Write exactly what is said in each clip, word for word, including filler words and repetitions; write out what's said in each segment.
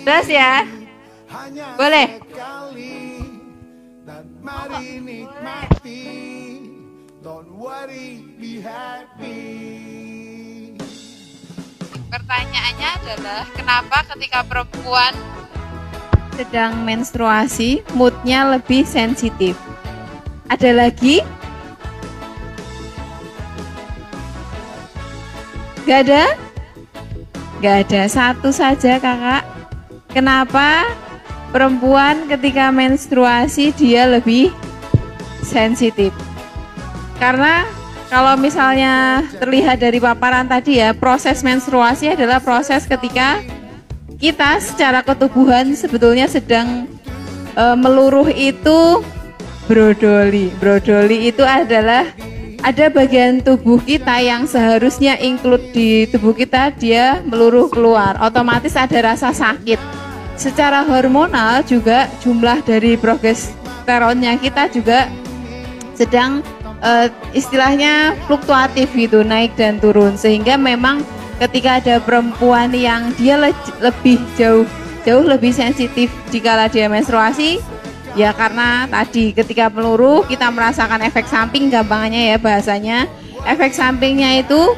Terus ya, boleh. Mari nikmati, don't worry, be happy. Pertanyaannya adalah kenapa ketika perempuan Sedang menstruasi, moodnya lebih sensitif. Ada lagi? Gak ada? Gak ada, satu saja kakak. Kenapa perempuan ketika menstruasi dia lebih sensitif? Karena kalau misalnya terlihat dari paparan tadi ya, proses menstruasi adalah proses ketika kita secara ketubuhan sebetulnya sedang e, meluruh itu brodoli. Brodoli itu adalah ada bagian tubuh kita yang seharusnya include di tubuh kita, dia meluruh keluar. Otomatis ada rasa sakit. Secara hormonal juga jumlah dari progesteronnya kita juga sedang e, istilahnya fluktuatif gitu, naik dan turun. Sehingga memang ketika ada perempuan yang dia le lebih jauh jauh lebih sensitif dikala dia menstruasi, ya karena tadi ketika meluruh kita merasakan efek samping, gampangannya ya bahasanya. Efek sampingnya itu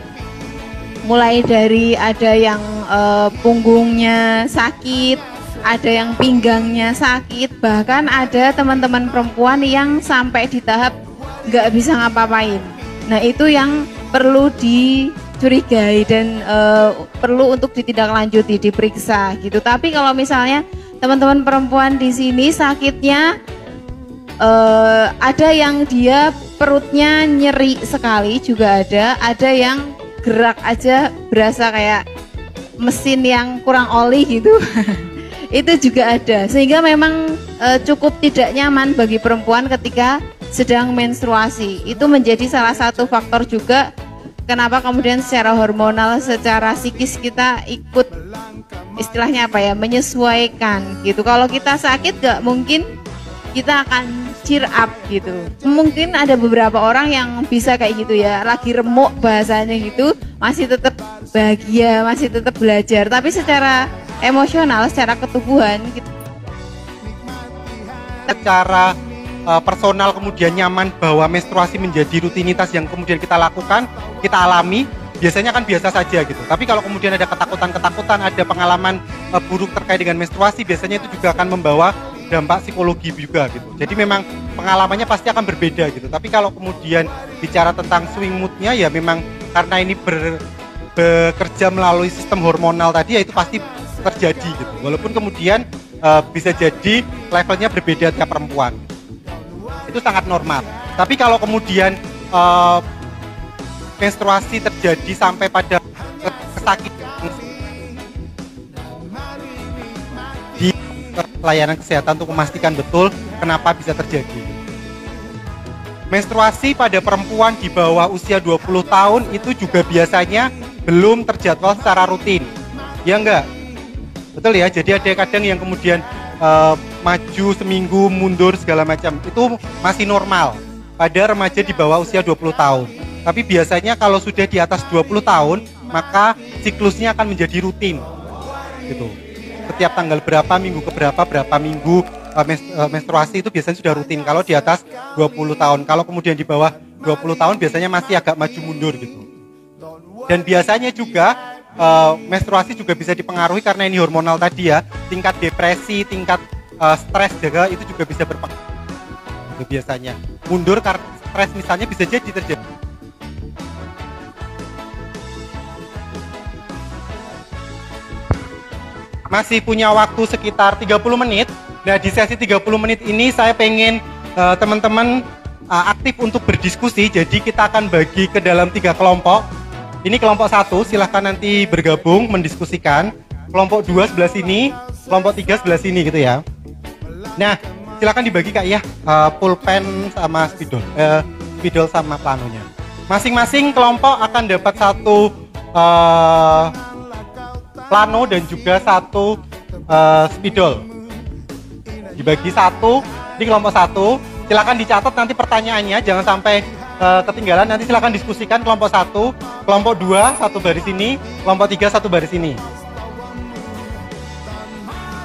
mulai dari ada yang e, punggungnya sakit, ada yang pinggangnya sakit, bahkan ada teman-teman perempuan yang sampai di tahap nggak bisa ngapa-ngapain. Nah itu yang perlu dicurigai dan e, perlu untuk ditindaklanjuti, diperiksa gitu. Tapi kalau misalnya teman-teman perempuan di sini sakitnya e, ada yang dia perutnya nyeri sekali juga ada, ada yang gerak aja berasa kayak mesin yang kurang oli gitu. Itu juga ada, sehingga memang e, cukup tidak nyaman bagi perempuan ketika sedang menstruasi. Itu menjadi salah satu faktor juga kenapa kemudian secara hormonal, secara psikis kita ikut istilahnya apa ya, menyesuaikan gitu. Kalau kita sakit gak mungkin kita akan cheer up gitu. Mungkin ada beberapa orang yang bisa kayak gitu ya, lagi remuk bahasanya gitu, masih tetap bahagia, masih tetap belajar. Tapi secara emosional, secara ketubuhan gitu. Secara uh, personal kemudian nyaman bahwa menstruasi menjadi rutinitas yang kemudian kita lakukan, kita alami, biasanya kan biasa saja gitu. Tapi kalau kemudian ada ketakutan-ketakutan, ada pengalaman uh, buruk terkait dengan menstruasi, biasanya itu juga akan membawa dampak psikologi juga gitu. Jadi memang pengalamannya pasti akan berbeda gitu. Tapi kalau kemudian bicara tentang swing moodnya, ya memang karena ini ber, bekerja melalui sistem hormonal tadi, ya itu pasti terjadi gitu. Walaupun kemudian uh, bisa jadi levelnya berbeda tiap perempuan. Itu sangat normal. Tapi kalau kemudian uh, menstruasi terjadi sampai pada kesakitan di layanan kesehatan untuk memastikan betul kenapa bisa terjadi. Menstruasi pada perempuan di bawah usia dua puluh tahun itu juga biasanya belum terjadwal secara rutin. Ya enggak? Betul ya, jadi ada kadang yang kemudian uh, maju seminggu, mundur segala macam. Itu masih normal pada remaja di bawah usia dua puluh tahun. Tapi biasanya kalau sudah di atas dua puluh tahun, maka siklusnya akan menjadi rutin. Gitu. Setiap tanggal berapa, minggu ke berapa, berapa minggu uh, menstruasi itu biasanya sudah rutin kalau di atas dua puluh tahun. Kalau kemudian di bawah dua puluh tahun biasanya masih agak maju mundur gitu. Dan biasanya juga Uh, menstruasi juga bisa dipengaruhi karena ini hormonal tadi ya, tingkat depresi, tingkat uh, stres juga itu juga bisa berpengaruh. Itu biasanya mundur karena stres misalnya bisa jadi terjadi. Masih punya waktu sekitar tiga puluh menit. Nah di sesi tiga puluh menit ini saya pengen uh, teman-teman uh, aktif untuk berdiskusi. Jadi kita akan bagi ke dalam tiga kelompok. Ini kelompok satu, silahkan nanti bergabung mendiskusikan. Kelompok dua sebelah sini, kelompok tiga sebelah sini gitu ya. Nah, silahkan dibagi Kak ya, uh, pulpen sama spidol, uh, spidol sama planonya. Masing-masing kelompok akan dapat satu uh, plano dan juga satu uh, spidol. Dibagi satu di kelompok satu. Silahkan dicatat nanti pertanyaannya, jangan sampai uh, ketinggalan. Nanti silahkan diskusikan kelompok satu. Kelompok dua, satu baris ini, kelompok tiga, satu baris ini.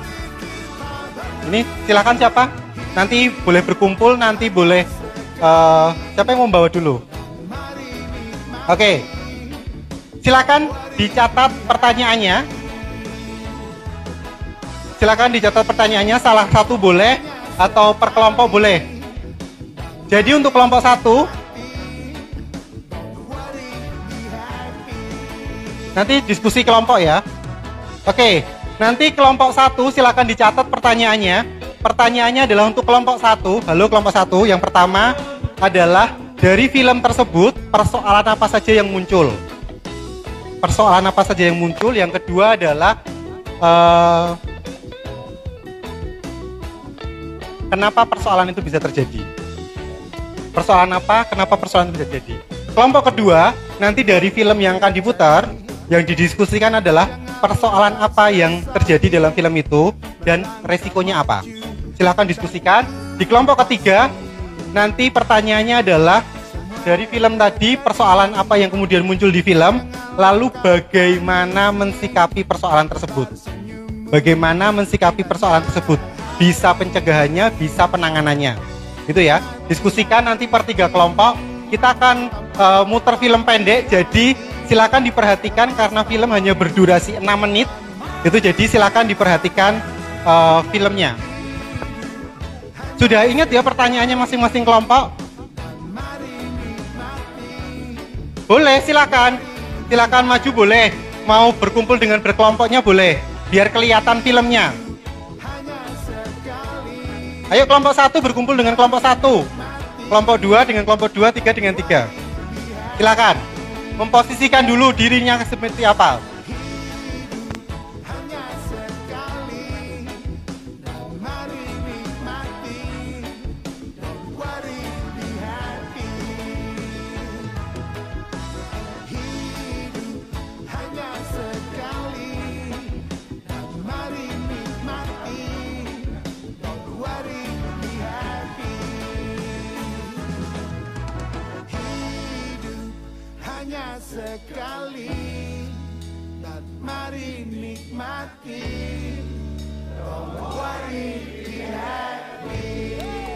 Ini silakan siapa? Nanti boleh berkumpul, nanti boleh uh, siapa yang mau bawa dulu? Oke, silakan dicatat pertanyaannya. Silakan dicatat pertanyaannya, salah satu boleh atau per kelompok boleh. Jadi untuk kelompok satu, nanti diskusi kelompok ya. Oke, nanti kelompok satu silakan dicatat pertanyaannya. Pertanyaannya adalah untuk kelompok satu. Halo kelompok satu, yang pertama adalah dari film tersebut persoalan apa saja yang muncul. Persoalan apa saja yang muncul. Yang kedua adalah uh, kenapa persoalan itu bisa terjadi. Persoalan apa? Kenapa persoalan itu bisa terjadi. Kelompok kedua, nanti dari film yang akan diputar, yang didiskusikan adalah persoalan apa yang terjadi dalam film itu dan resikonya apa. Silakan diskusikan. Di kelompok ketiga, nanti pertanyaannya adalah dari film tadi persoalan apa yang kemudian muncul di film, lalu bagaimana mensikapi persoalan tersebut. Bagaimana mensikapi persoalan tersebut. Bisa pencegahannya, bisa penanganannya. Itu ya. Diskusikan nanti per tiga kelompok. Kita akan uh, muter film pendek, jadi silakan diperhatikan karena film hanya berdurasi enam menit. Itu jadi silakan diperhatikan uh, filmnya. Sudah ingat ya pertanyaannya masing-masing kelompok? Boleh, silakan. Silakan maju boleh. Mau berkumpul dengan berkelompoknya boleh. Biar kelihatan filmnya. Ayo kelompok satu berkumpul dengan kelompok satu. Kelompok dua dengan kelompok dua, tiga dengan tiga. Silakan. Memposisikan dulu dirinya seperti apa. Hanya sekali, dan mari nikmati. Don't worry, be happy.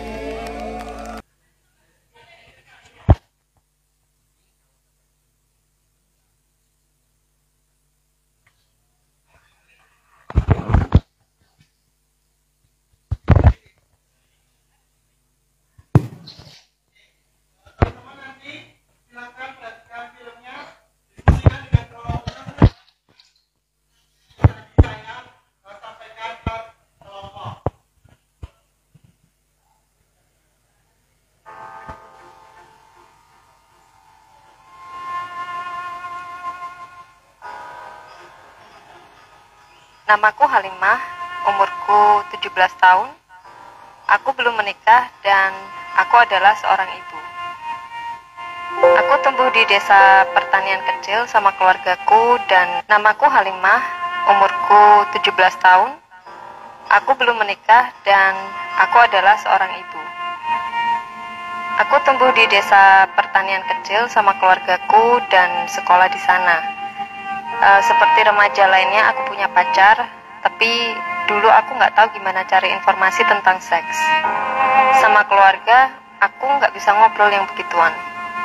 Namaku Halimah, umurku tujuh belas tahun. Aku belum menikah dan aku adalah seorang ibu. Aku tumbuh di desa pertanian kecil sama keluargaku dan namaku Halimah, umurku tujuh belas tahun. Aku belum menikah dan aku adalah seorang ibu. Aku tumbuh di desa pertanian kecil sama keluargaku dan sekolah di sana. Uh, seperti remaja lainnya, aku punya pacar, tapi dulu aku nggak tahu gimana cari informasi tentang seks. Sama keluarga, aku nggak bisa ngobrol yang begituan.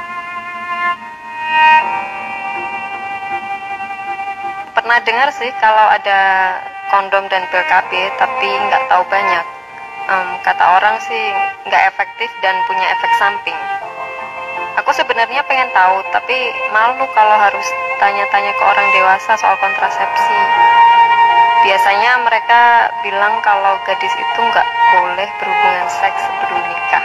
Pernah dengar sih kalau ada kondom dan P K B, tapi nggak tahu banyak. Um, kata orang sih nggak efektif dan punya efek samping. Aku sebenarnya pengen tahu, tapi malu kalau harus tanya-tanya ke orang dewasa soal kontrasepsi. Biasanya mereka bilang kalau gadis itu nggak boleh berhubungan seks sebelum nikah.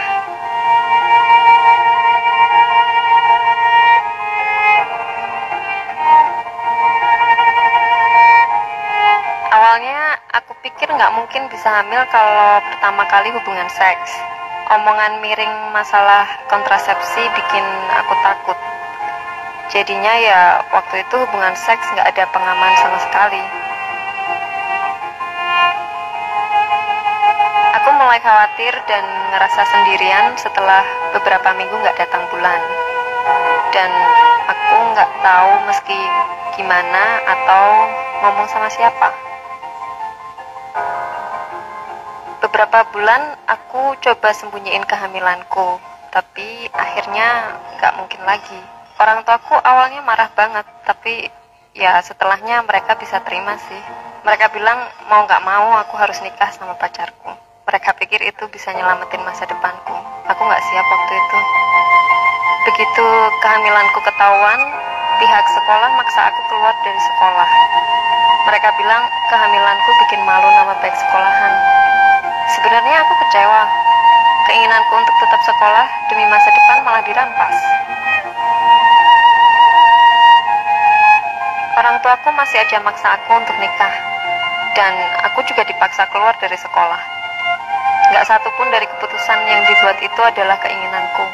Awalnya aku pikir nggak mungkin bisa hamil kalau pertama kali hubungan seks. Omongan miring masalah kontrasepsi bikin aku takut. Jadinya ya waktu itu hubungan seks nggak ada pengaman sama sekali. Aku mulai khawatir dan ngerasa sendirian setelah beberapa minggu nggak datang bulan. Dan aku nggak tahu meski gimana atau ngomong sama siapa. Beberapa bulan aku coba sembunyiin kehamilanku, tapi akhirnya nggak mungkin lagi. Orang tuaku awalnya marah banget, tapi ya setelahnya mereka bisa terima sih. Mereka bilang mau nggak mau aku harus nikah sama pacarku. Mereka pikir itu bisa nyelamatin masa depanku. Aku nggak siap waktu itu. Begitu kehamilanku ketahuan, pihak sekolah maksa aku keluar dari sekolah. Mereka bilang kehamilanku bikin malu nama baik sekolahan. Sebenarnya aku kecewa. Keinginanku untuk tetap sekolah demi masa depan malah dirampas. Orang tuaku masih aja maksa aku untuk nikah. Dan aku juga dipaksa keluar dari sekolah. Gak satu pun dari keputusan yang dibuat itu adalah keinginanku.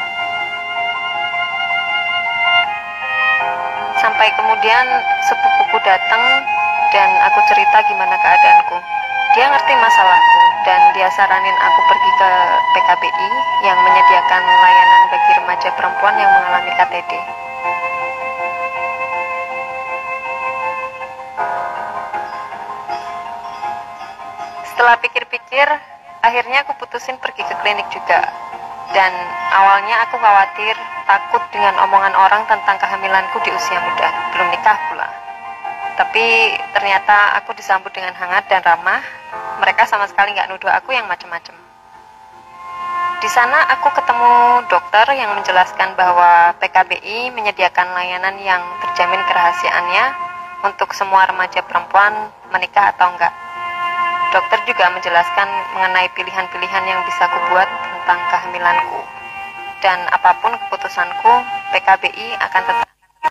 Sampai kemudian sepupuku datang dan aku cerita gimana keadaanku. Dia ngerti masalahku dan dia saranin aku pergi ke P K B I yang menyediakan layanan bagi remaja perempuan yang mengalami K T D. Setelah pikir-pikir, akhirnya aku putusin pergi ke klinik juga. Dan awalnya aku khawatir, takut dengan omongan orang tentang kehamilanku di usia muda, belum nikah pula. Tapi ternyata aku disambut dengan hangat dan ramah. Mereka sama sekali nggak nuduh aku yang macam-macam. Di sana aku ketemu dokter yang menjelaskan bahwa P K B I menyediakan layanan yang terjamin kerahasiaannya untuk semua remaja perempuan menikah atau enggak. Dokter juga menjelaskan mengenai pilihan-pilihan yang bisa aku buat tentang kehamilanku. Dan apapun keputusanku, P K B I akan tetap.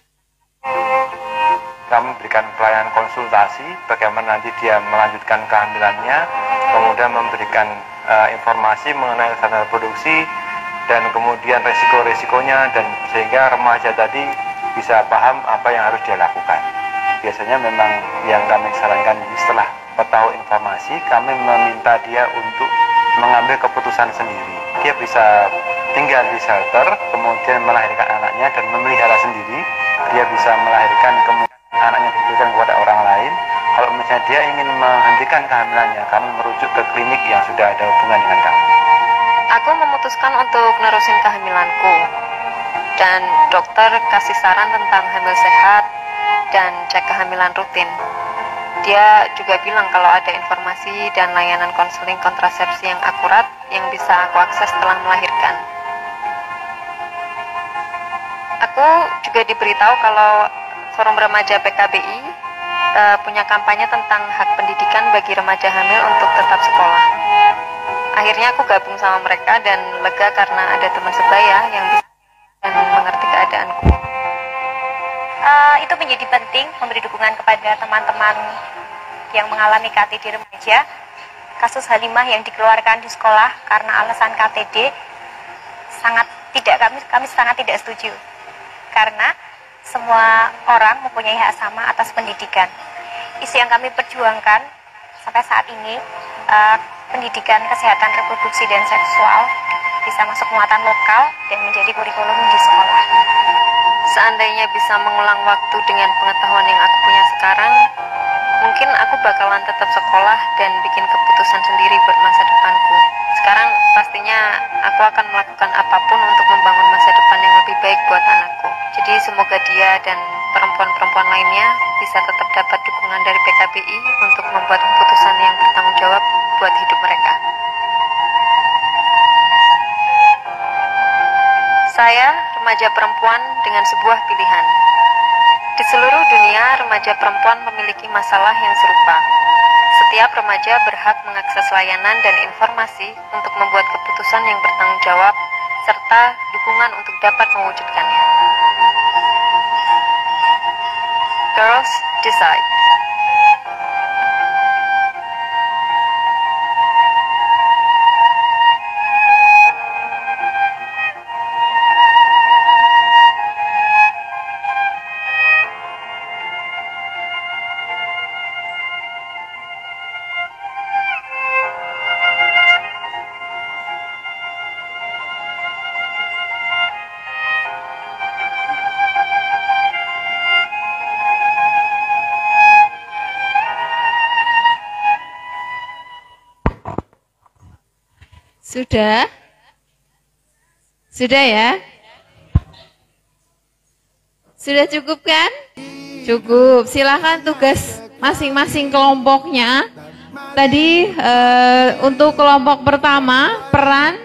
Kami memberikan pelayanan konsultasi bagaimana nanti dia melanjutkan kehamilannya, kemudian memberikan uh, informasi mengenai standar produksi dan kemudian resiko-resikonya, dan sehingga remaja tadi bisa paham apa yang harus dia lakukan. Biasanya memang yang kami sarankan setelah tahu informasi, kami meminta dia untuk mengambil keputusan sendiri. Dia bisa tinggal di shelter, kemudian melahirkan anaknya dan memelihara sendiri. Dia bisa melahirkan, kemudian anaknya diberikan kepada orang lain. Kalau misalnya dia ingin menghentikan kehamilannya, kami merujuk ke klinik yang sudah ada hubungan dengan kami. Aku memutuskan untuk nerusin kehamilanku. Dan dokter kasih saran tentang hamil sehat dan cek kehamilan rutin. Dia juga bilang kalau ada informasi dan layanan konseling kontrasepsi yang akurat yang bisa aku akses setelah melahirkan. Aku juga diberitahu kalau Forum Remaja P K B I uh, punya kampanye tentang hak pendidikan bagi remaja hamil untuk tetap sekolah. Akhirnya aku gabung sama mereka dan lega karena ada teman sebaya yang bisa dan mengerti keadaanku. Uh, itu menjadi penting memberi dukungan kepada teman-teman yang mengalami K T D remaja. Kasus Halimah yang dikeluarkan di sekolah karena alasan K T D sangat tidak kami kami sangat tidak setuju. Karena semua orang mempunyai hak sama atas pendidikan. Isu yang kami perjuangkan sampai saat ini, uh, pendidikan kesehatan reproduksi dan seksual bisa masuk muatan lokal dan menjadi kurikulum di sekolah. Seandainya bisa mengulang waktu dengan pengetahuan yang aku punya sekarang, mungkin aku bakalan tetap sekolah dan bikin keputusan sendiri buat masa depanku. Sekarang pastinya aku akan melakukan apapun untuk membangun masa depan yang lebih baik buat anakku. Jadi semoga dia dan perempuan-perempuan lainnya bisa tetap dapat dukungan dari P K B I untuk membuat keputusan yang bertanggung jawab buat hidup mereka. Saya remaja perempuan dengan sebuah pilihan. Di seluruh dunia, remaja perempuan memiliki masalah yang serupa. Setiap remaja berhak mengakses layanan dan informasi untuk membuat keputusan yang bertanggung jawab, serta dukungan untuk dapat mewujudkannya. Girls Decide. Sudah? Sudah ya? Sudah cukup kan? Cukup. Silakan tugas masing-masing kelompoknya. Tadi eh, untuk kelompok pertama, peran,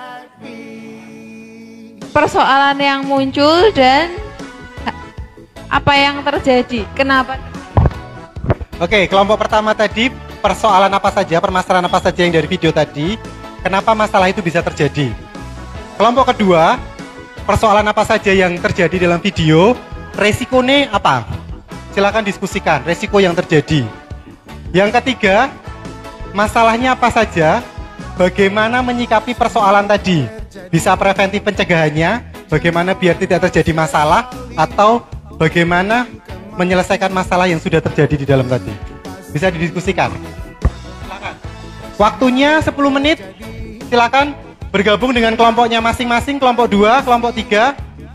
persoalan yang muncul dan apa yang terjadi. Kenapa? Oke, kelompok pertama tadi persoalan apa saja, permasalahan apa saja yang dari video tadi. Kenapa masalah itu bisa terjadi? Kelompok kedua, persoalan apa saja yang terjadi dalam video, resikonya apa? Silakan diskusikan resiko yang terjadi. Yang ketiga, masalahnya apa saja, bagaimana menyikapi persoalan tadi, bisa preventif pencegahannya, bagaimana biar tidak terjadi masalah, atau bagaimana menyelesaikan masalah yang sudah terjadi di dalam tadi. Bisa didiskusikan. Silakan. Waktunya sepuluh menit. Silakan bergabung dengan kelompoknya masing-masing, kelompok dua, kelompok tiga.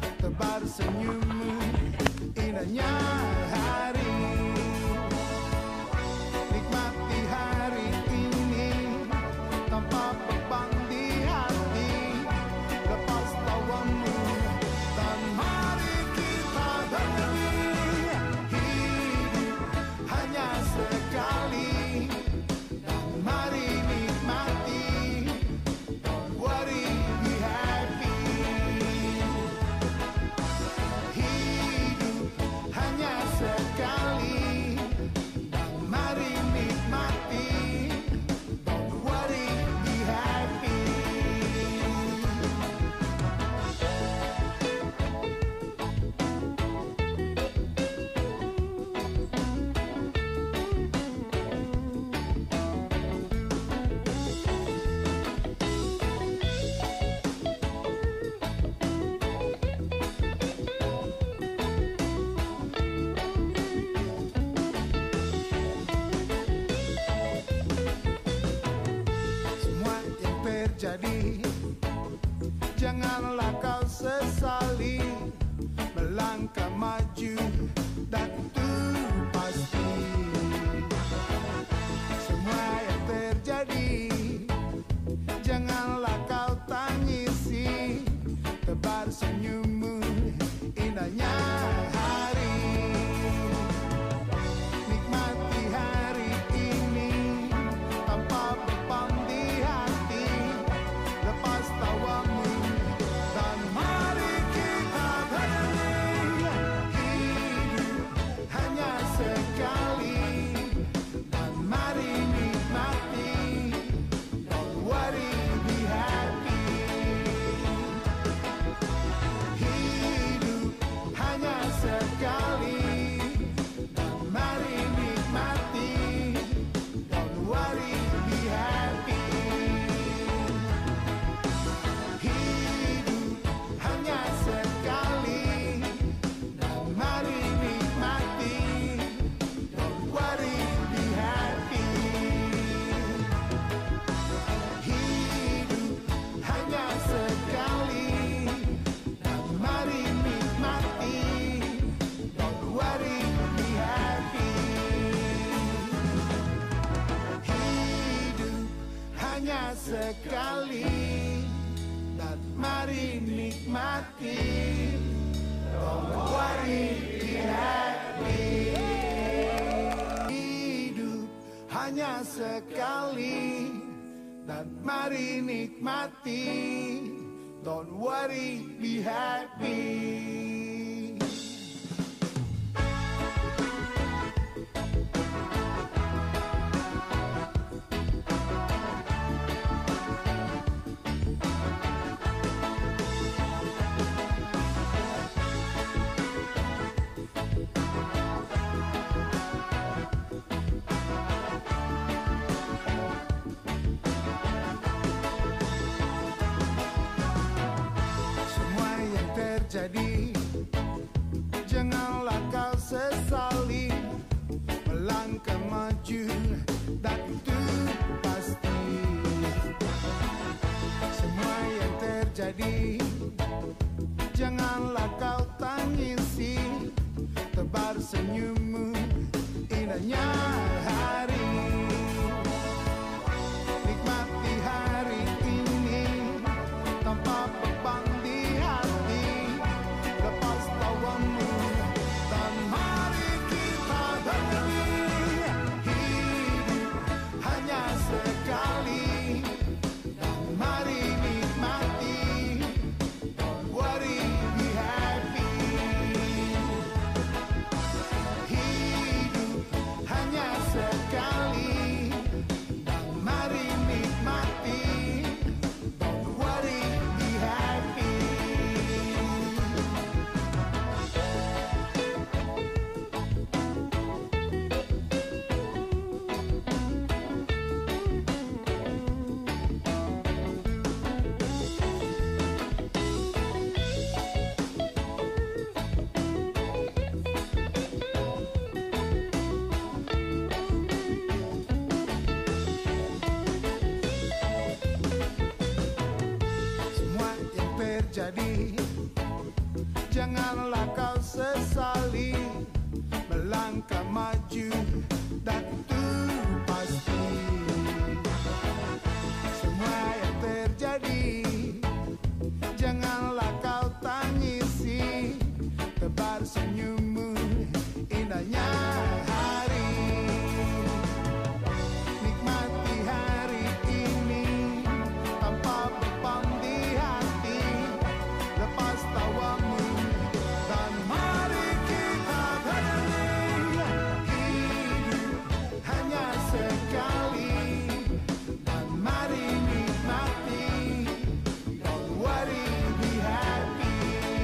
Jadi janganlah kau sesali, melangkah maju dan itu pasti. Semua yang terjadi janganlah kau tangisi, tebar senyummu indahnya hari. Nikmati hari ini tanpa beban di hati, lepas tawamu dan mari kita berdiri. Hidup hanya sekali dan mari nikmati, don't worry, be happy. Hidup hanya sekali dan mari nikmati, don't worry, be happy. Hidup hanya sekali dan mari nikmati, don't worry, be happy. Hidup hanya sekali dan mari nikmati, don't worry, be happy. Hidup hanya sekali dan mari nikmati, don't worry, be happy. Hidup hanya sekali dan mari nikmati, don't worry, be happy. Semua yang terjadi janganlah kau sesali, melangkah maju dan itu pasti. Semua yang terjadi janganlah kau tangisi, tebar senyummu indahnya hari. Nikmati hari ini terjadi, janganlah kau sesali melangkah maju, dan itu pasti. Semua yang terjadi, janganlah kau tangisi, tebar senyummu, indahnya hari. Nikmati hari ini tanpa beban di hati, lepas tawamu dan mari kita berani. Hidup hanya sekali dan mari nikmati, don't worry, be happy.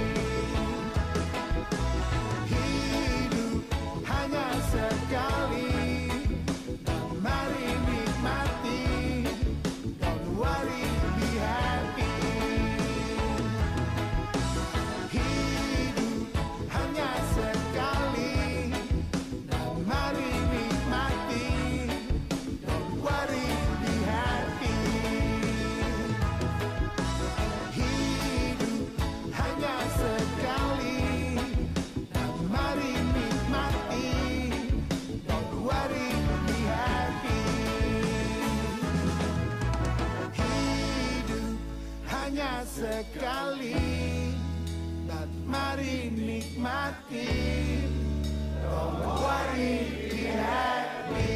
Hidup hanya sekali dan mari nikmati, don't worry, be happy. Hidup hanya sekali dan mari nikmati, don't worry, be happy. Hidup hanya sekali dan mari nikmati, don't worry, be happy. Hidup hanya sekali dan mari nikmati, don't worry, be happy.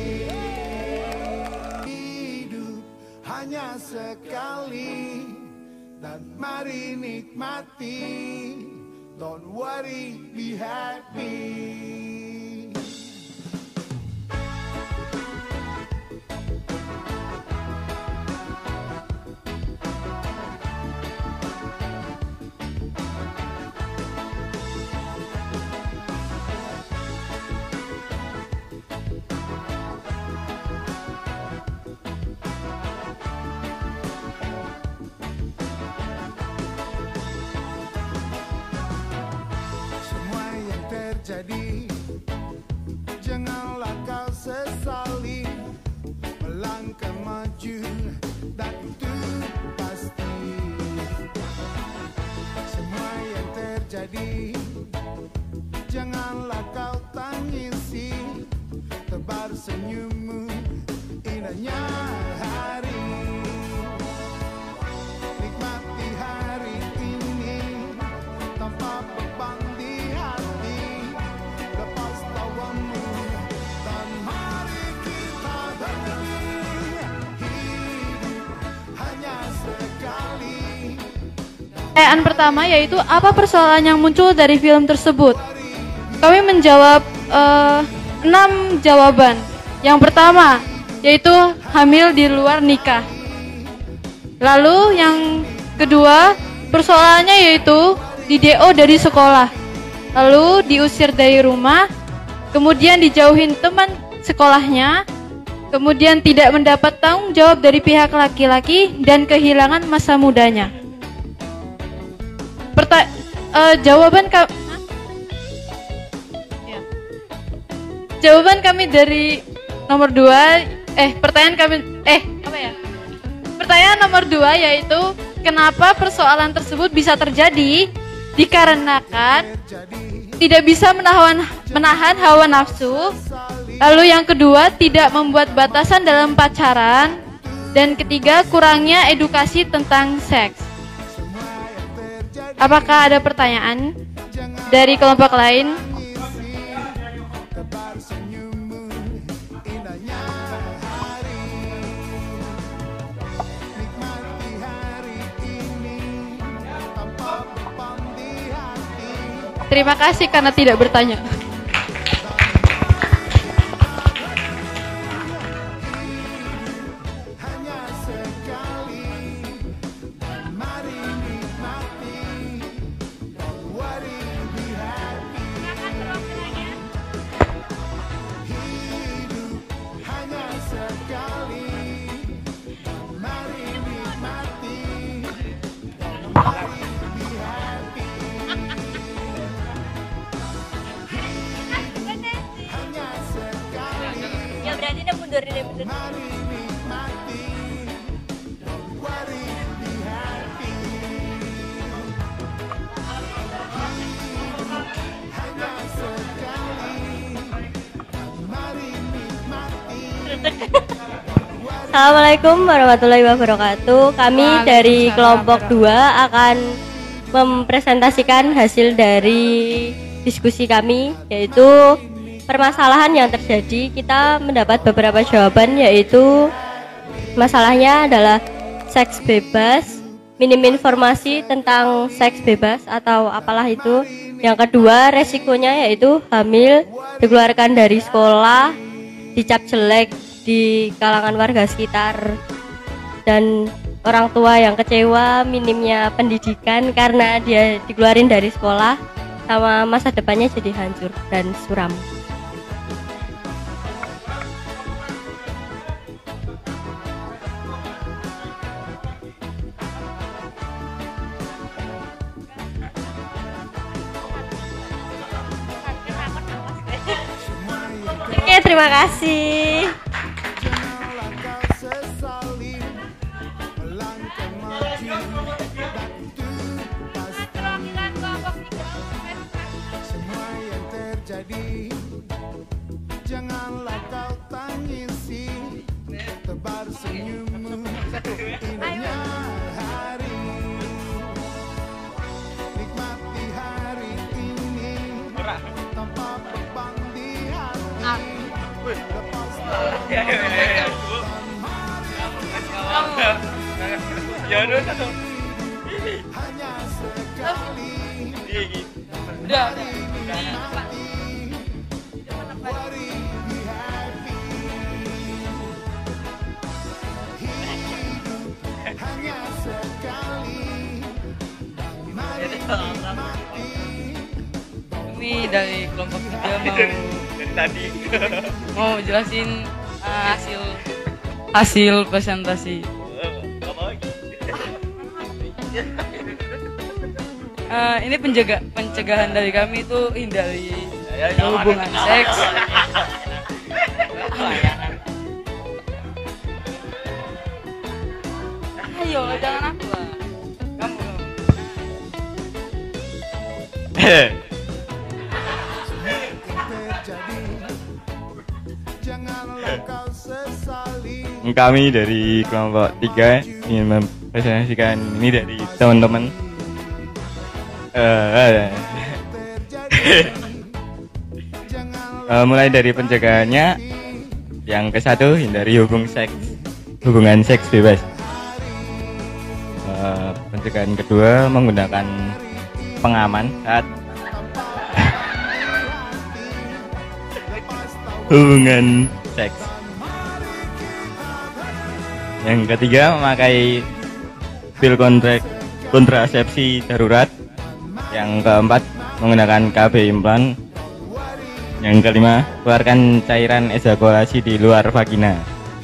Hidup hanya sekali dan mari nikmati, don't worry, be happy. Semua yang terjadi, janganlah kau sesali melangkah maju, dan itu pasti. Semua yang terjadi, janganlah kau tangisi, tebar senyummu, indahnya hari. Nikmati hari ini tanpa beban di hati, lepas tawamu dan mari kita berani. Hidup hanya sekali. Pertanyaan pertama yaitu apa persoalan yang muncul dari film tersebut? Kami menjawab eh, enam jawaban. Yang pertama yaitu hamil di luar nikah. Lalu yang kedua persoalannya yaitu di D O dari sekolah. Lalu diusir dari rumah, kemudian dijauhin teman sekolahnya, kemudian tidak mendapat tanggung jawab dari pihak laki-laki dan kehilangan masa mudanya. Perta uh, jawaban kami ya. Jawaban kami dari nomor dua eh pertanyaan kami eh apa ya? Pertanyaan nomor dua yaitu kenapa persoalan tersebut bisa terjadi? Dikarenakan tidak bisa menahan menahan hawa nafsu. Lalu yang kedua tidak membuat batasan dalam pacaran, dan ketiga kurangnya edukasi tentang seks. Apakah ada pertanyaan dari kelompok lain? Terima kasih karena tidak bertanya. Assalamualaikum warahmatullahi wabarakatuh. Kami dari kelompok dua akan mempresentasikan hasil dari diskusi kami, yaitu permasalahan yang terjadi. Kita mendapat beberapa jawaban, yaitu masalahnya adalah seks bebas, minim informasi tentang seks bebas atau apalah itu. Yang kedua, resikonya yaitu hamil, dikeluarkan dari sekolah, dicap jelek di kalangan warga sekitar, dan orang tua yang kecewa minimnya pendidikan karena dia dikeluarin dari sekolah, sama masa depannya jadi hancur dan suram. Oke, terima kasih. Janganlah kau tangisi, tebar senyummu, indahnya hari. Nikmati hari ini tanpa beban di hati. Lepas hanya sekali. Udah, hanya sekali. Kami dari kelompok tiga mau dari tadi mau jelasin uh, hasil hasil presentasi. Uh, ini penjaga pencegahan dari kami itu hindari hubungan seks. Ayo, jangan aku lah. Kamu. Kami dari kelompok tiga ingin mempresentasikan ini dari teman-teman. Uh, uh, mulai dari pencegahannya, yang ke satu hindari hubung seks, hubungan seks bebas. Uh, pencegahan kedua menggunakan pengaman saat hubungan seks. Yang ketiga memakai pil kontrak kontrasepsi darurat. Yang keempat menggunakan K B implan. Yang kelima keluarkan cairan ejakulasi di luar vagina.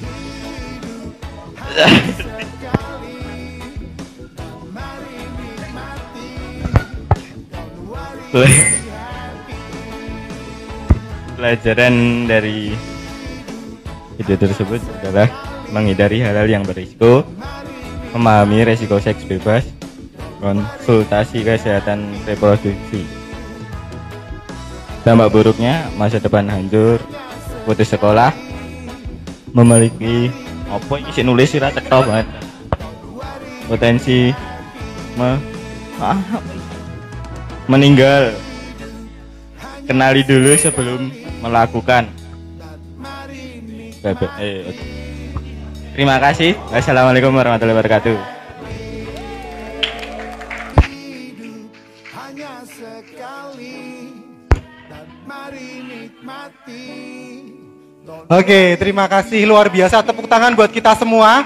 Pelajaran dari video tersebut adalah menghindari hal-hal yang berisiko, memahami resiko seks bebas, konsultasi kesehatan reproduksi. Dampak buruknya masa depan hancur, putus sekolah, memiliki apa isi nulis sih cetok banget, potensi me, ah, meninggal. Kenali dulu sebelum melakukan. Eh, terima kasih. Wassalamualaikum warahmatullahi wabarakatuh. Hanya sekali dan mari nikmati. Oke, terima kasih, luar biasa. Tepuk tangan buat kita semua.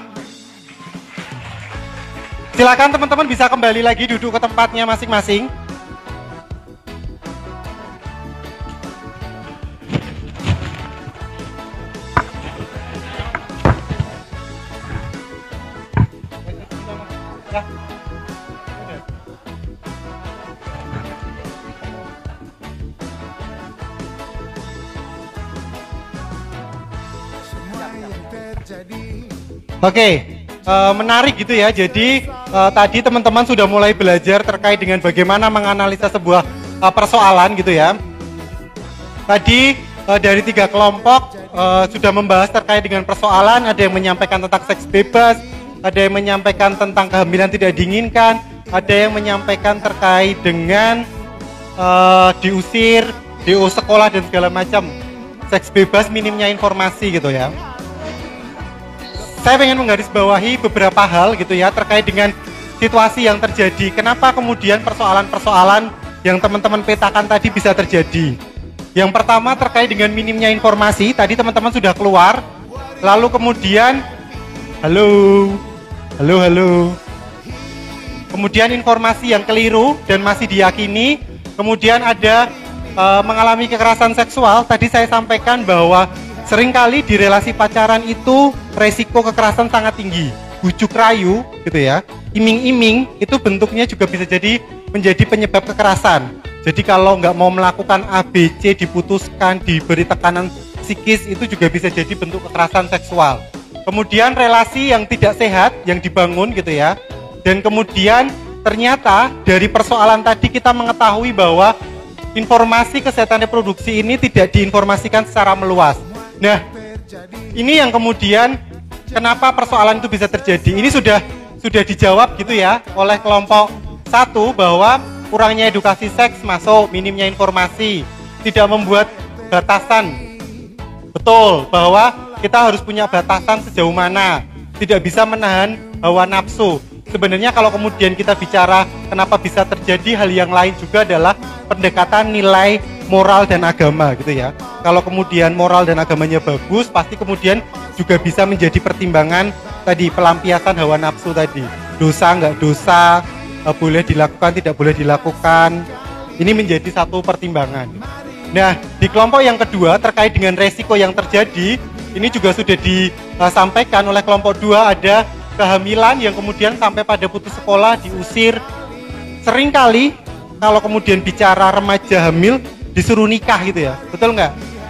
Silakan teman-teman bisa kembali lagi duduk ke tempatnya masing-masing. Oke, uh, menarik gitu ya. Jadi uh, tadi teman-teman sudah mulai belajar terkait dengan bagaimana menganalisa sebuah uh, persoalan gitu ya. Tadi uh, dari tiga kelompok uh, sudah membahas terkait dengan persoalan, ada yang menyampaikan tentang seks bebas, ada yang menyampaikan tentang kehamilan tidak diinginkan, ada yang menyampaikan terkait dengan uh, diusir, D O sekolah dan segala macam. Seks bebas, minimnya informasi gitu ya. Saya ingin menggarisbawahi beberapa hal gitu ya terkait dengan situasi yang terjadi. Kenapa kemudian persoalan-persoalan yang teman-teman petakan tadi bisa terjadi? Yang pertama terkait dengan minimnya informasi. Tadi teman-teman sudah keluar. Lalu kemudian, halo, halo, halo. Kemudian informasi yang keliru dan masih diyakini. Kemudian ada e, mengalami kekerasan seksual. Tadi saya sampaikan bahwa seringkali di relasi pacaran itu resiko kekerasan sangat tinggi. Bujuk rayu gitu ya, iming-iming itu bentuknya juga bisa jadi menjadi penyebab kekerasan. Jadi kalau nggak mau melakukan A B C, diputuskan, diberi tekanan psikis, itu juga bisa jadi bentuk kekerasan seksual. Kemudian relasi yang tidak sehat yang dibangun gitu ya. Dan kemudian ternyata dari persoalan tadi kita mengetahui bahwa informasi kesehatan reproduksi ini tidak diinformasikan secara meluas. Nah, ini yang kemudian kenapa persoalan itu bisa terjadi. Ini sudah sudah dijawab gitu ya oleh kelompok satu bahwa kurangnya edukasi seks masuk, minimnya informasi, tidak membuat batasan. Betul, bahwa kita harus punya batasan sejauh mana, tidak bisa menahan hawa nafsu. Sebenarnya kalau kemudian kita bicara kenapa bisa terjadi, hal yang lain juga adalah pendekatan nilai moral dan agama gitu ya. Kalau kemudian moral dan agamanya bagus, pasti kemudian juga bisa menjadi pertimbangan tadi pelampiasan hawa nafsu tadi. Dosa nggak dosa, boleh dilakukan tidak boleh dilakukan. Ini menjadi satu pertimbangan. Nah, di kelompok yang kedua terkait dengan resiko yang terjadi, ini juga sudah disampaikan oleh kelompok dua, ada kehamilan yang kemudian sampai pada putus sekolah, diusir. Seringkali kalau kemudian bicara remaja hamil disuruh nikah gitu ya, betul nggak?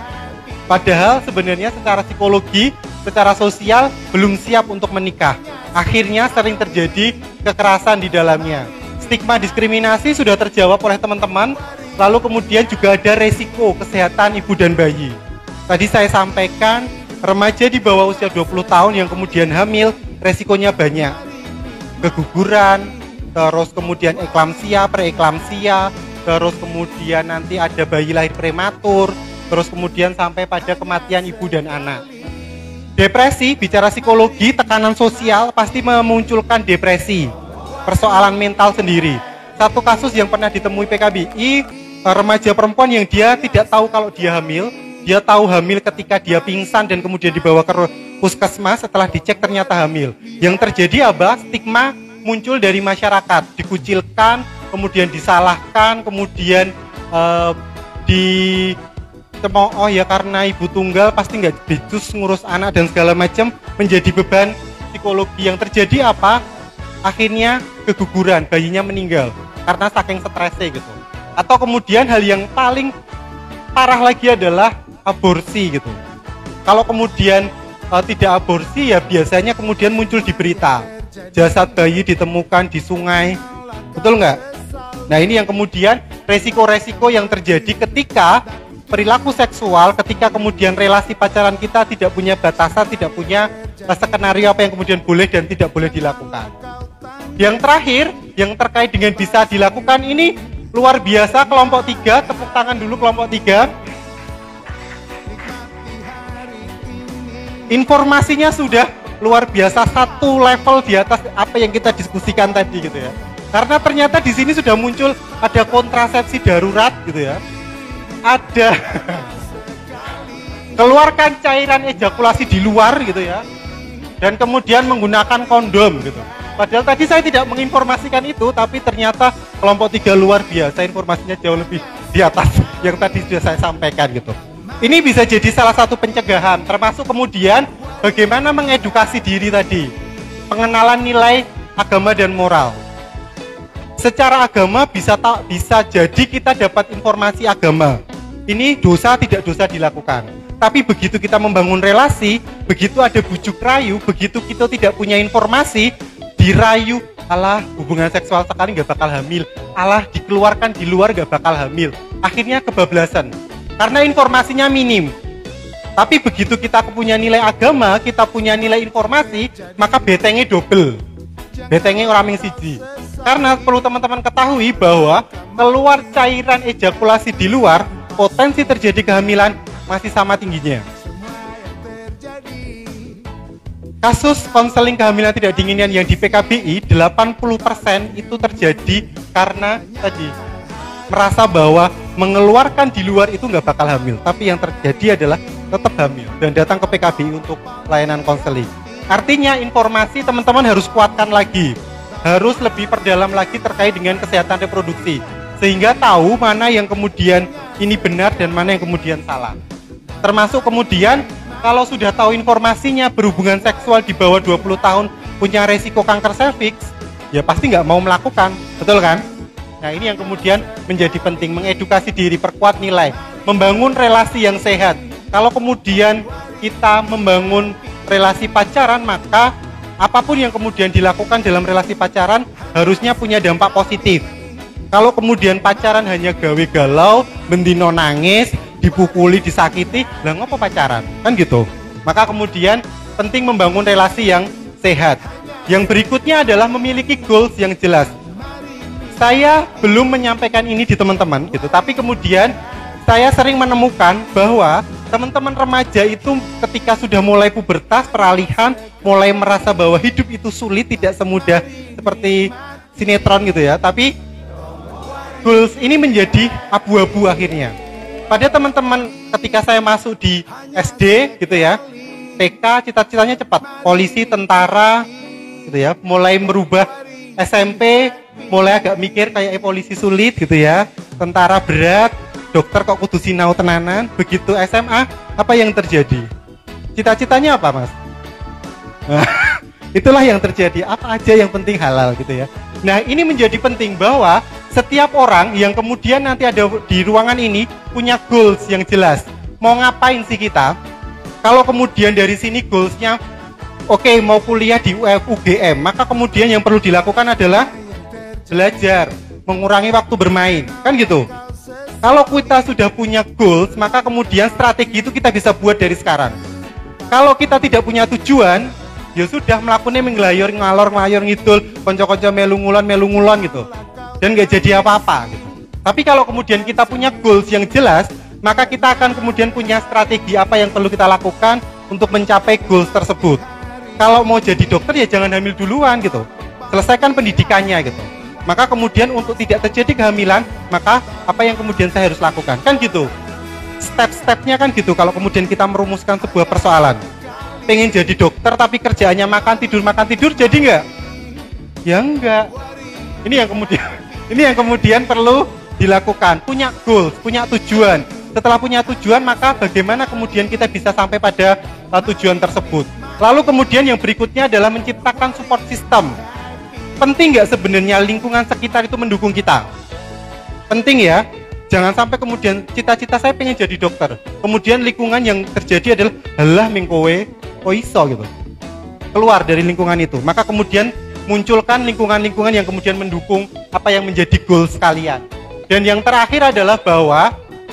Padahal sebenarnya secara psikologi, secara sosial belum siap untuk menikah. Akhirnya sering terjadi kekerasan di dalamnya. Stigma diskriminasi sudah terjawab oleh teman-teman. Lalu kemudian juga ada resiko kesehatan ibu dan bayi. Tadi saya sampaikan remaja di bawah usia dua puluh tahun yang kemudian hamil, resikonya banyak. Keguguran, terus kemudian eklamsia, preeklamsia, terus kemudian nanti ada bayi lahir prematur, terus kemudian sampai pada kematian ibu dan anak. Depresi, bicara psikologi, tekanan sosial pasti memunculkan depresi, persoalan mental sendiri. Satu kasus yang pernah ditemui P K B I, remaja perempuan yang dia tidak tahu kalau dia hamil, dia tahu hamil ketika dia pingsan dan kemudian dibawa ke puskesmas, setelah dicek ternyata hamil. Yang terjadi apa? Stigma muncul dari masyarakat, dikucilkan, kemudian disalahkan, kemudian uh, di oh ya karena ibu tunggal pasti nggak becus ngurus anak dan segala macam, menjadi beban psikologi. Yang terjadi apa? Akhirnya keguguran, bayinya meninggal karena saking stresnya gitu. Atau kemudian hal yang paling parah lagi adalah aborsi gitu. Kalau kemudian uh, tidak aborsi ya biasanya kemudian muncul di berita, jasad bayi ditemukan di sungai, betul nggak? Nah ini yang kemudian resiko-resiko yang terjadi ketika perilaku seksual, ketika kemudian relasi pacaran kita tidak punya batasan, tidak punya skenario apa yang kemudian boleh dan tidak boleh dilakukan. Yang terakhir, yang terkait dengan bisa dilakukan ini luar biasa, kelompok tiga, tepuk tangan dulu kelompok tiga. Informasinya sudah luar biasa, satu level di atas apa yang kita diskusikan tadi gitu ya. Karena ternyata di sini sudah muncul ada kontrasepsi darurat gitu ya. Ada keluarkan cairan ejakulasi di luar gitu ya. Dan kemudian menggunakan kondom gitu. Padahal tadi saya tidak menginformasikan itu, tapi ternyata kelompok tiga luar biasa, informasinya jauh lebih di atas yang tadi sudah saya sampaikan gitu. Ini bisa jadi salah satu pencegahan, termasuk kemudian bagaimana mengedukasi diri tadi, pengenalan nilai agama dan moral. Secara agama bisa tak bisa jadi kita dapat informasi agama. Ini dosa tidak dosa dilakukan. Tapi begitu kita membangun relasi, begitu ada bujuk rayu, begitu kita tidak punya informasi, dirayu, alah hubungan seksual sekali nggak bakal hamil, alah dikeluarkan di luar nggak bakal hamil. Akhirnya kebablasan karena informasinya minim. Tapi begitu kita punya nilai agama, kita punya nilai informasi, maka betengnya double. Betengnya orang yang siji. Karena perlu teman-teman ketahui bahwa keluar cairan ejakulasi di luar, potensi terjadi kehamilan masih sama tingginya. Kasus konseling kehamilan tidak diinginkan yang di P K B I, delapan puluh persen itu terjadi karena tadi merasa bahwa mengeluarkan di luar itu nggak bakal hamil, tapi yang terjadi adalah tetap hamil dan datang ke P K B I untuk layanan konseling. Artinya informasi teman-teman harus kuatkan lagi, harus lebih perdalam lagi terkait dengan kesehatan reproduksi, sehingga tahu mana yang kemudian ini benar dan mana yang kemudian salah. Termasuk kemudian kalau sudah tahu informasinya berhubungan seksual di bawah dua puluh tahun punya resiko kanker serviks, ya pasti nggak mau melakukan, betul kan? Nah ini yang kemudian menjadi penting, mengedukasi diri, perkuat nilai, membangun relasi yang sehat. Kalau kemudian kita membangun relasi pacaran, maka apapun yang kemudian dilakukan dalam relasi pacaran harusnya punya dampak positif. Kalau kemudian pacaran hanya gawe galau, bendino nangis, dipukuli, disakiti, lah ngopo pacaran? Kan gitu. Maka kemudian penting membangun relasi yang sehat. Yang berikutnya adalah memiliki goals yang jelas. Saya belum menyampaikan ini di teman-teman gitu, tapi kemudian saya sering menemukan bahwa teman-teman remaja itu ketika sudah mulai pubertas, peralihan, mulai merasa bahwa hidup itu sulit, tidak semudah seperti sinetron gitu ya, tapi goals ini menjadi abu-abu akhirnya. Pada teman-teman ketika saya masuk di S D gitu ya, T K cita-citanya cepat, polisi, tentara gitu ya, mulai merubah S M P, mulai agak mikir kayak polisi sulit gitu ya, tentara berat, dokter kok kudu sinau tenanan. Begitu S M A, apa yang terjadi? Cita-citanya apa mas? Nah, itulah yang terjadi, apa aja yang penting halal gitu ya. Nah ini menjadi penting bahwa setiap orang yang kemudian nanti ada di ruangan ini punya goals yang jelas. Mau ngapain sih kita? Kalau kemudian dari sini goalsnya oke okay, mau kuliah di U G M, maka kemudian yang perlu dilakukan adalah belajar, mengurangi waktu bermain, kan gitu. Kalau kita sudah punya goals, maka kemudian strategi itu kita bisa buat dari sekarang. Kalau kita tidak punya tujuan, ya sudah melakukannya menggelayur, ngalor, ngelayur, ngidul, konco-konco melu ngulon, melu ngulon gitu. Dan nggak jadi apa-apa gitu. Tapi kalau kemudian kita punya goals yang jelas, maka kita akan kemudian punya strategi apa yang perlu kita lakukan untuk mencapai goals tersebut. Kalau mau jadi dokter ya jangan hamil duluan gitu. Selesaikan pendidikannya gitu. Maka kemudian untuk tidak terjadi kehamilan, maka apa yang kemudian saya harus lakukan? Kan gitu. Step-stepnya kan gitu kalau kemudian kita merumuskan sebuah persoalan. Pengen jadi dokter tapi kerjaannya makan tidur makan tidur, jadi nggak? Ya enggak. Ini yang kemudian ini yang kemudian perlu dilakukan. Punya goals, punya tujuan. Setelah punya tujuan, maka bagaimana kemudian kita bisa sampai pada uh, tujuan tersebut. Lalu kemudian yang berikutnya adalah menciptakan support system. Penting nggak sebenarnya lingkungan sekitar itu mendukung kita? Penting ya. Jangan sampai kemudian cita-cita saya pengen jadi dokter. Kemudian lingkungan yang terjadi adalah halah mingkowe, kok iso gitu. Keluar dari lingkungan itu. Maka kemudian munculkan lingkungan-lingkungan yang kemudian mendukung apa yang menjadi goals kalian. Dan yang terakhir adalah bahwa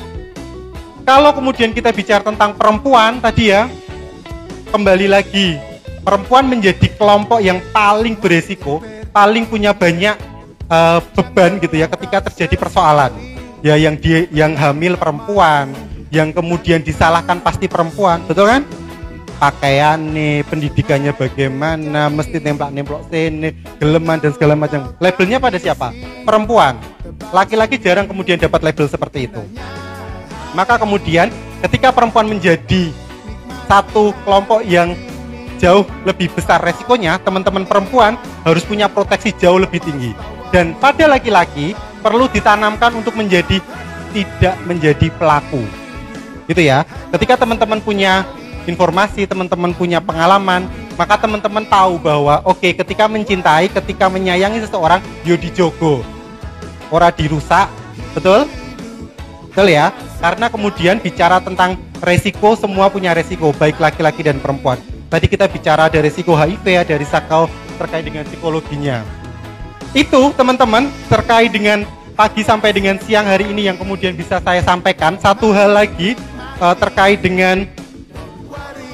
kalau kemudian kita bicara tentang perempuan tadi ya, kembali lagi, perempuan menjadi kelompok yang paling beresiko, paling punya banyak uh, beban gitu ya ketika terjadi persoalan. Ya yang dia yang hamil perempuan, yang kemudian disalahkan pasti perempuan, betul kan? Pakaian nih, pendidikannya bagaimana, mesti nemplak-nemplok sini, geleman dan segala macam. Labelnya pada siapa? Perempuan. Laki-laki jarang kemudian dapat label seperti itu. Maka kemudian ketika perempuan menjadi satu kelompok yang jauh lebih besar resikonya, teman-teman perempuan harus punya proteksi jauh lebih tinggi. Dan pada laki-laki perlu ditanamkan untuk menjadi tidak menjadi pelaku. Gitu ya. Ketika teman-teman punya informasi, teman-teman punya pengalaman, maka teman-teman tahu bahwa oke, okay, ketika mencintai, ketika menyayangi seseorang, yo dijogo. Ora dirusak. Betul? Betul ya? Karena kemudian bicara tentang resiko, semua punya resiko, baik laki-laki dan perempuan. Tadi kita bicara ada resiko H I V, ada risiko terkait dengan psikologinya. Itu teman-teman terkait dengan pagi sampai dengan siang hari ini yang kemudian bisa saya sampaikan. Satu hal lagi uh, terkait dengan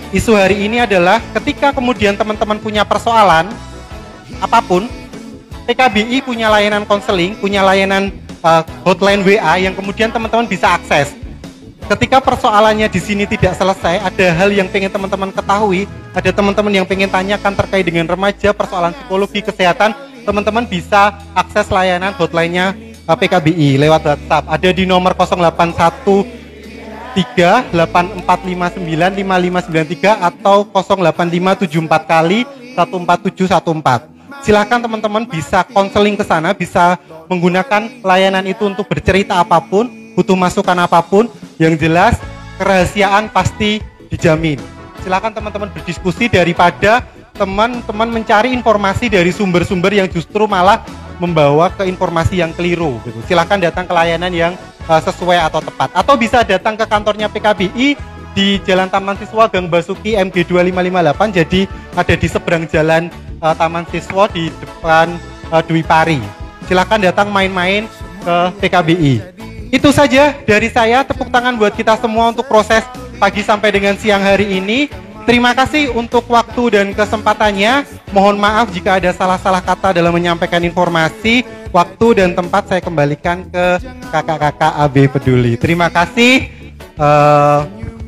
isu hari ini adalah ketika kemudian teman-teman punya persoalan apapun, P K B I punya layanan konseling, punya layanan uh, hotline W A yang kemudian teman-teman bisa akses. Ketika persoalannya di sini tidak selesai, ada hal yang pengen teman-teman ketahui, ada teman-teman yang pengen tanyakan terkait dengan remaja, persoalan psikologi, kesehatan, teman-teman bisa akses layanan hotline-nya uh, P K B I lewat WhatsApp. Ada di nomor nol delapan satu tiga delapan empat lima sembilan lima lima sembilan tiga atau nol delapan lima tujuh empat kali satu empat tujuh satu empat. Silakan teman-teman bisa konseling ke sana, bisa menggunakan layanan itu untuk bercerita apapun, butuh masukan apapun, yang jelas kerahasiaan pasti dijamin. Silakan teman-teman berdiskusi daripada teman-teman mencari informasi dari sumber-sumber yang justru malah membawa ke informasi yang keliru gitu. Silakan datang ke layanan yang uh, sesuai atau tepat, atau bisa datang ke kantornya P K B I di Jalan Taman Siswa Gang Basuki M G dua lima lima delapan, jadi ada di seberang jalan uh, Taman Siswa di depan uh, Dwi Pari. Silakan datang main-main ke P K B I. Itu saja dari saya, tepuk tangan buat kita semua untuk proses pagi sampai dengan siang hari ini. Terima kasih untuk waktu dan kesempatannya. Mohon maaf jika ada salah-salah kata dalam menyampaikan informasi. Waktu dan tempat saya kembalikan ke kakak-kakak A B Peduli. Terima kasih. Uh...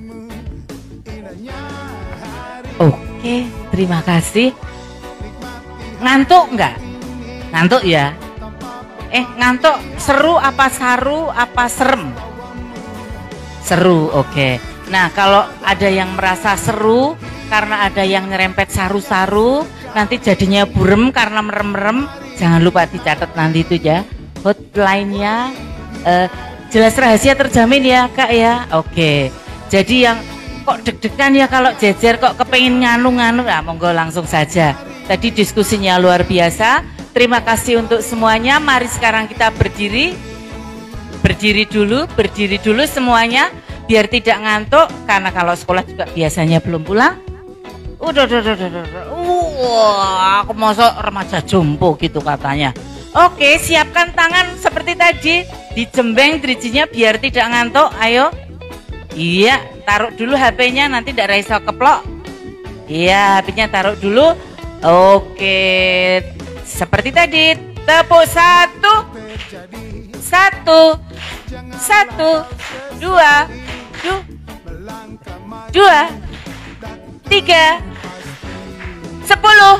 Oke, terima kasih. Ngantuk nggak? Ngantuk ya? Eh, ngantuk seru apa saru apa serem? Seru, oke. Nah, kalau ada yang merasa seru karena ada yang nyerempet saru-saru, nanti jadinya burem karena merem-merem, jangan lupa dicatat nanti itu ya. Hotline-nya eh, jelas rahasia terjamin ya Kak ya. Oke. Jadi yang kok deg-degan ya kalau jejer, kok kepengen nganu-nganu, ya monggo langsung saja. Tadi diskusinya luar biasa. Terima kasih untuk semuanya. Mari sekarang kita berdiri. Berdiri dulu, berdiri dulu semuanya. Biar tidak ngantuk, karena kalau sekolah juga biasanya belum pulang. Udah, udah, udah, udah, udah. Wah, aku masuk remaja jompo gitu katanya. Oke, siapkan tangan seperti tadi, dijembeng dirijinya biar tidak ngantuk. Ayo, iya, taruh dulu H P-nya, nanti tidak raiso keplok. Iya, H P-nya taruh dulu. Oke, seperti tadi. Tepuk satu, satu, satu, dua. Dua, tiga, sepuluh.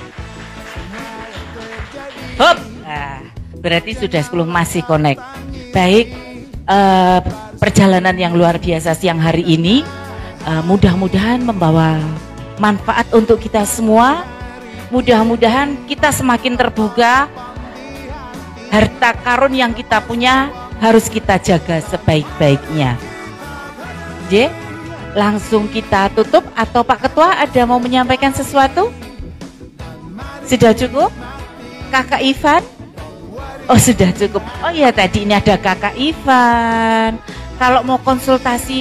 Hop, nah, berarti sudah sepuluh masih connect. Baik, uh, perjalanan yang luar biasa siang hari ini, uh, mudah-mudahan membawa manfaat untuk kita semua. Mudah-mudahan kita semakin terbuka. Harta karun yang kita punya harus kita jaga sebaik-baiknya. J, langsung kita tutup atau Pak Ketua ada mau menyampaikan sesuatu? Sudah cukup? Kakak Ivan? Oh sudah cukup. Oh iya tadi ini ada Kakak Ivan. Kalau mau konsultasi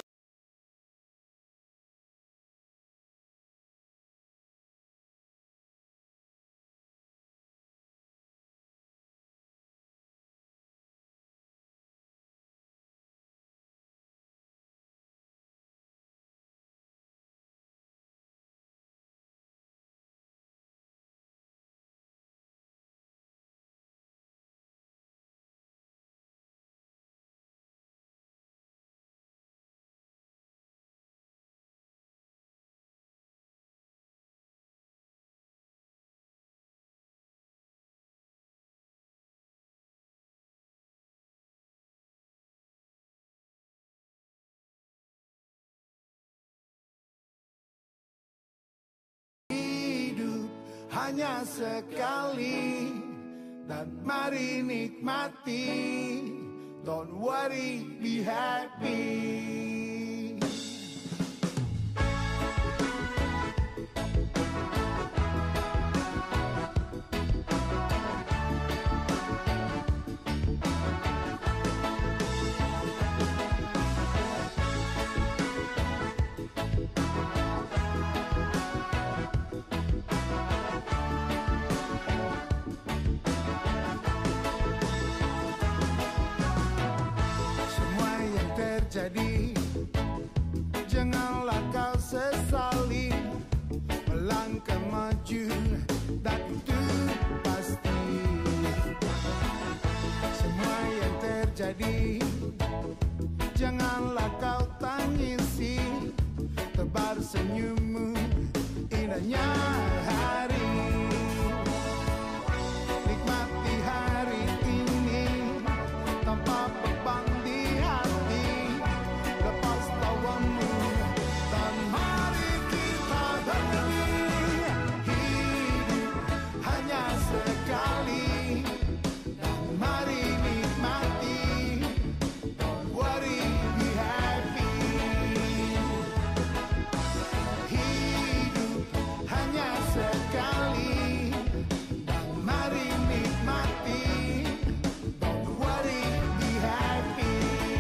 hanya sekali dan mari nikmati. Don't worry, be happy. Jadi janganlah kau sesat. terjadi, janganlah kau tangisi, tebar senyummu, indahnya hari. Nikmati hari ini tanpa beban di hati, lepas tawamu dan mari kita bernyanyi. Hidup hanya sekali, mari nikmati, don't worry, be happy. Hidup hanya sekali, mari nikmati, don't worry, be happy.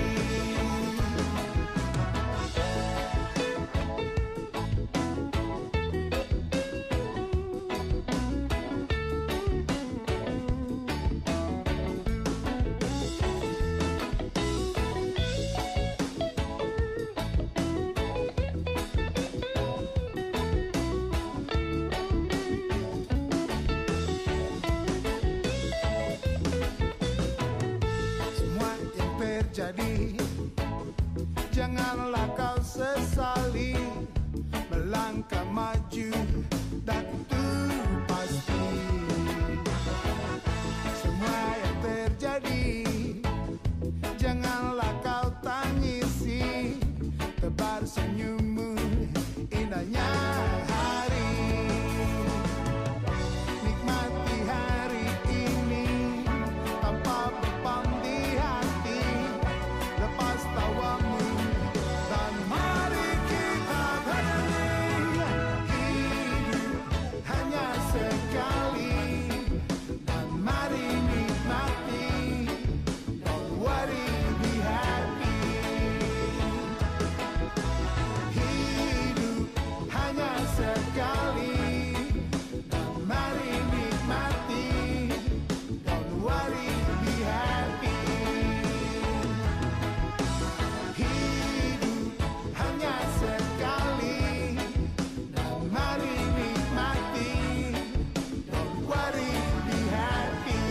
Semua yang terjadi, janganlah kau sesali, melangkah maju dan itu pasti. Semua yang terjadi, janganlah kau tangisi, tebar senyummu, indahnya hari. Nikmati hari ini tanpa beban di hati, lepas tawamu dan mari kita bernyanyi. Hidup hanya sekali, dan mari nikmati, don't worry, be happy. Hidup hanya sekali, dan mari nikmati, don't worry, be happy. Hidup hanya sekali, dan mari nikmati, don't worry, be happy.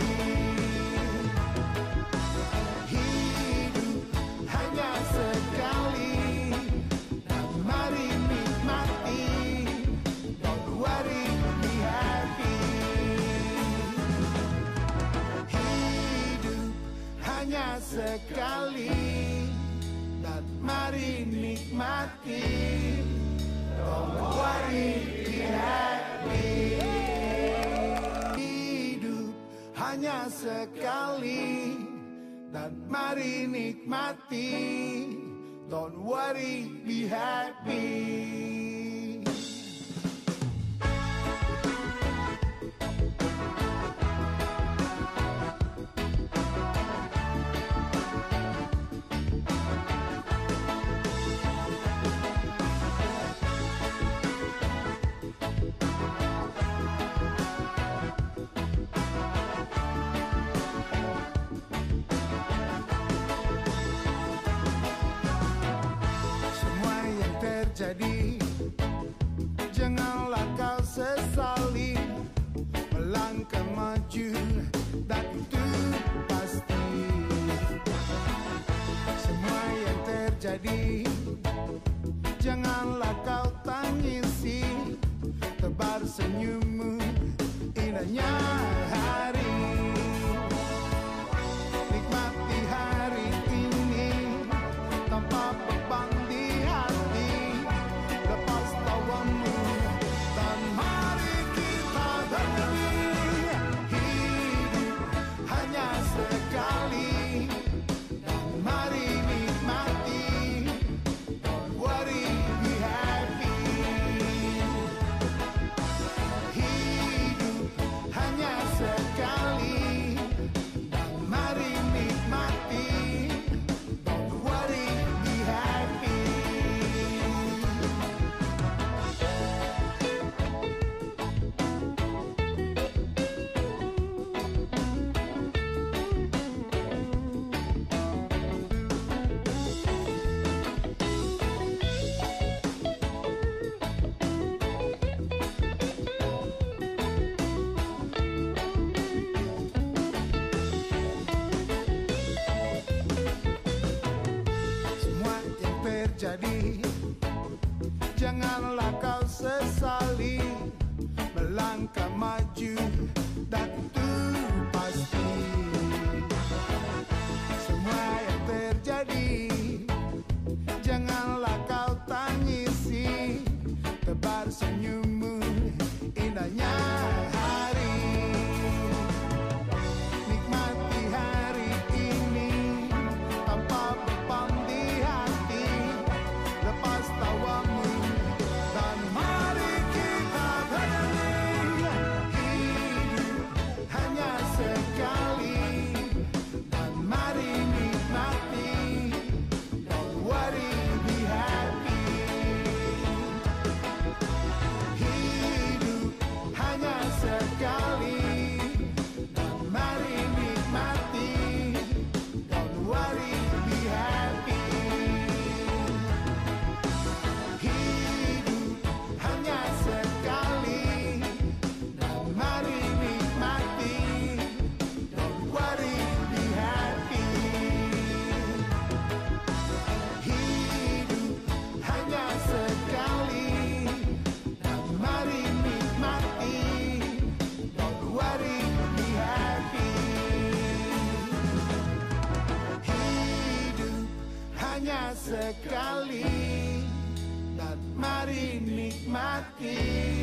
Hidup hanya sekali, dan mari nikmati, don't worry, be happy. Hidup hanya sekali, dan mari nikmati, don't worry, be happy. Hidup hanya sekali, dan mari nikmati, don't worry, be happy. Semua yang terjadi, janganlah kau sesali, melangkah maju dan itu pasti. Semua yang terjadi, janganlah kau tangisi, tebar senyummu, indahnya hari. Nikmati hari ini tanpa beban di hati, lepas tawamu dan mari kita bernyanyi. Hidup hanya sekali, dan mari nikmati, don't worry, be happy. Hidup hanya terjadi, janganlah kau sesali melangkah maju, dan itu pasti. Semua yang terjadi, janganlah kau tangisi, tebar senyummu, indahnya hari. Nikmati hari ini tanpa beban di hati, lepas tawamu dan mari kita berani. Hidup hanya sekali, dan mari nikmati. Don't worry, be happy. Hidup hanya sekali, dan mari nikmati. Don't worry, be happy. Hidup hanya sekali, dan mari nikmati. Don't worry, be happy. Hidup hanya sekali, dan mari nikmati. Don't worry, be happy. Hidup hanya sekali, dan mari nikmati.